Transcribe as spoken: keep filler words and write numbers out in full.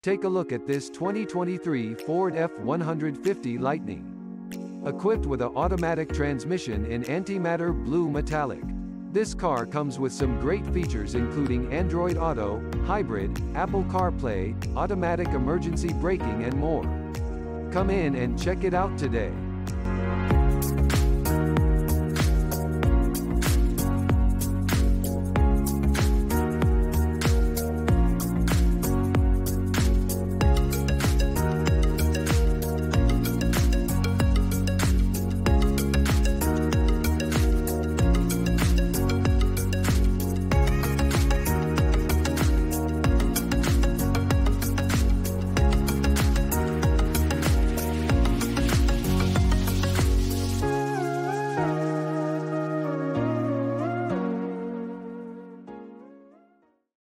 Take a look at this twenty twenty-three Ford F one fifty Lightning. Equipped with an automatic transmission in antimatter blue metallic. This car comes with some great features including Android Auto, hybrid, Apple CarPlay, automatic emergency braking and more. Come in and check it out today.